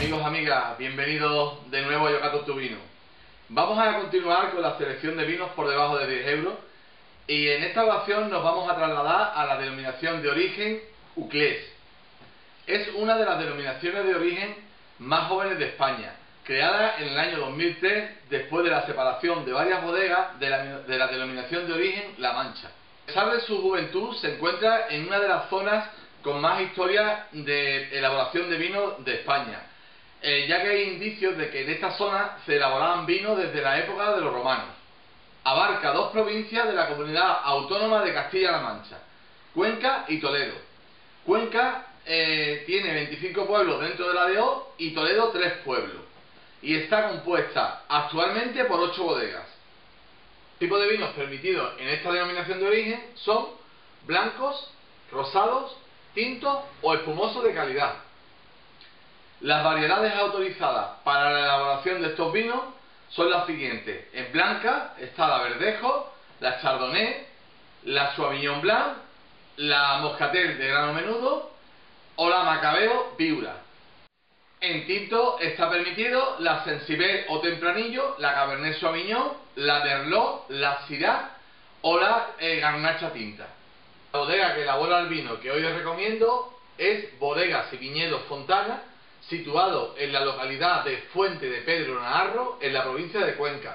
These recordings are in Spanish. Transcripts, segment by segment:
Amigos, amigas, bienvenidos de nuevo a Yocato Tu Vino. Vamos a continuar con la selección de vinos por debajo de 10 euros y en esta ocasión nos vamos a trasladar a la denominación de origen Uclés. Es una de las denominaciones de origen más jóvenes de España, creada en el año 2003 después de la separación de varias bodegas de la denominación de origen La Mancha. A pesar de su juventud, se encuentra en una de las zonas con más historia de elaboración de vino de España, ya que hay indicios de que en esta zona se elaboraban vinos desde la época de los romanos. Abarca dos provincias de la comunidad autónoma de Castilla-La Mancha, Cuenca y Toledo. Cuenca tiene 25 pueblos dentro de la DO y Toledo 3 pueblos, y está compuesta actualmente por 8 bodegas. Los tipos de vinos permitidos en esta denominación de origen son blancos, rosados, tintos o espumosos de calidad. Las variedades autorizadas para la elaboración de estos vinos son las siguientes. En blanca está la Verdejo, la Chardonnay, la Sauvignon Blanc, la Moscatel de grano menudo o la Macabeo Viura. En tinto está permitido la Sensibel o Tempranillo, la Cabernet Sauvignon, la Merlot, la Syrah o la Garnacha Tinta. La bodega que elabora el vino que hoy os recomiendo es Bodegas y Viñedos Fontana, situado en la localidad de Fuente de Pedro Naharro, en la provincia de Cuenca.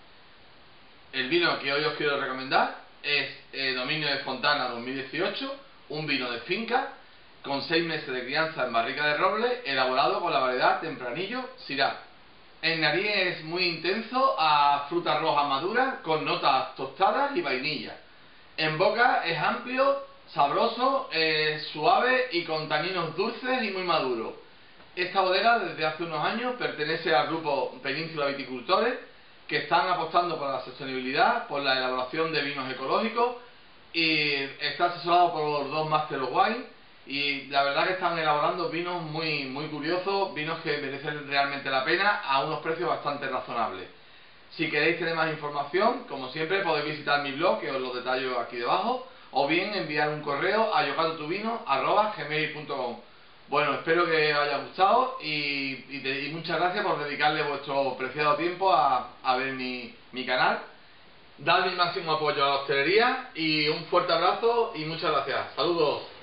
El vino que hoy os quiero recomendar es Dominio de Fontana 2018, un vino de finca con 6 meses de crianza en barrica de roble, elaborado con la variedad Tempranillo Syrah. En nariz es muy intenso a frutas rojas maduras con notas tostadas y vainilla. En boca es amplio, sabroso, suave y con taninos dulces y muy maduros. Esta bodega desde hace unos años pertenece al grupo Península Viticultores, que están apostando por la sostenibilidad, por la elaboración de vinos ecológicos, y está asesorado por 2 Master of Wine, y la verdad que están elaborando vinos muy curiosos, vinos que merecen realmente la pena a unos precios bastante razonables. Si queréis tener más información, como siempre podéis visitar mi blog, que os lo detallo aquí debajo, o bien enviar un correo a yocatotuvino@gmail.com. Bueno, espero que os haya gustado y muchas gracias por dedicarle vuestro preciado tiempo a ver mi canal. Dad mi máximo apoyo a la hostelería y un fuerte abrazo y muchas gracias. Saludos.